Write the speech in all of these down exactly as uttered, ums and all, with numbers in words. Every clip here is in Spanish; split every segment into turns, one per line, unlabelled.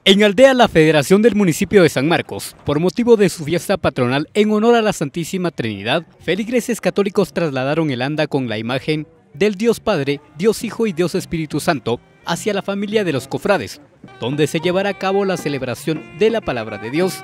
En Aldea La Federación del municipio de San Marcos, por motivo de su fiesta patronal en honor a la Santísima Trinidad, feligreses católicos trasladaron el anda con la imagen del Dios Padre, Dios Hijo y Dios Espíritu Santo hacia la familia de los cofrades, donde se llevará a cabo la celebración de la Palabra de Dios.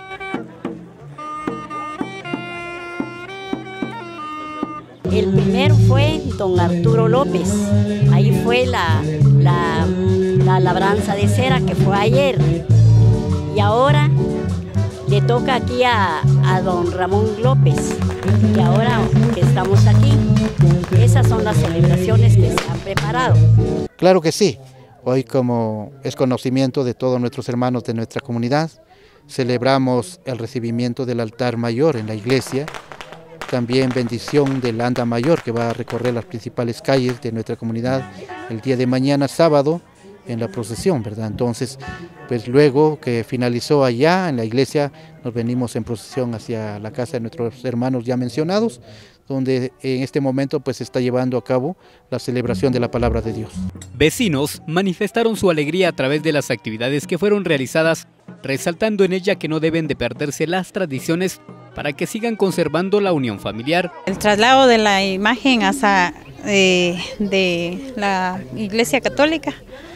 El primero fue don Arturo López, ahí fue la, la, la labranza de cera que fue ayer, y ahora le toca aquí a, a don Ramón López, y ahora que estamos aquí, esas son las celebraciones que se han preparado.
Claro que sí, hoy como es conocimiento de todos nuestros hermanos de nuestra comunidad, celebramos el recibimiento del altar mayor en la iglesia, también bendición del anda mayor que va a recorrer las principales calles de nuestra comunidad el día de mañana sábado en la procesión, ¿verdad? Entonces, pues luego que finalizó allá en la iglesia, nos venimos en procesión hacia la casa de nuestros hermanos ya mencionados, donde en este momento pues se está llevando a cabo la celebración de la Palabra de Dios.
Vecinos manifestaron su alegría a través de las actividades que fueron realizadas, resaltando en ella que no deben de perderse las tradiciones para que sigan conservando la unión familiar.
El traslado de la imagen hacia, eh, de la Iglesia Católica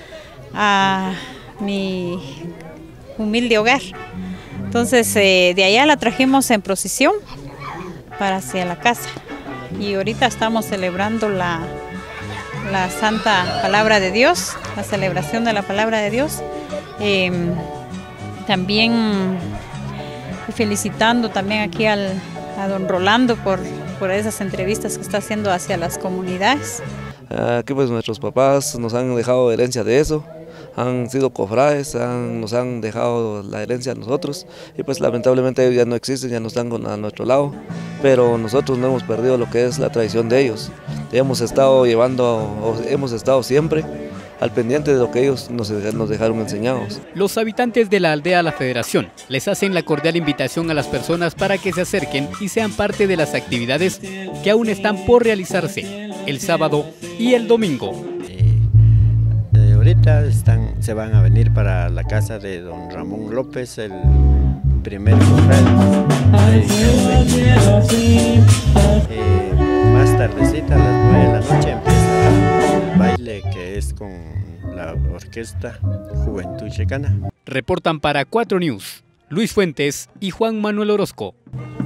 a mi humilde hogar. Entonces eh, de allá la trajimos en procesión para hacia la casa y ahorita estamos celebrando la, la Santa Palabra de Dios, la celebración de la Palabra de Dios. Eh, también felicitando también aquí al, a don Rolando por, por esas entrevistas que está haciendo hacia las comunidades.
Aquí pues nuestros papás nos han dejado herencia de eso, han sido cofrades, han, nos han dejado la herencia a nosotros y pues lamentablemente ellos ya no existen, ya no están con, a nuestro lado, pero nosotros no hemos perdido lo que es la tradición de ellos. Hemos estado llevando, hemos estado siempre al pendiente de lo que ellos nos, nos dejaron enseñados.
Los habitantes de la aldea La Federación les hacen la cordial invitación a las personas para que se acerquen y sean parte de las actividades que aún están por realizarse el sábado y el domingo.
Eh, eh, ahorita están, se van a venir para la casa de don Ramón López, el primer cofrade. Eh, más tardecita, a las nueve de la noche, empieza el baile que es con la orquesta Juventud Checana.
Reportan para cuatro News, Luis Fuentes y Juan Manuel Orozco.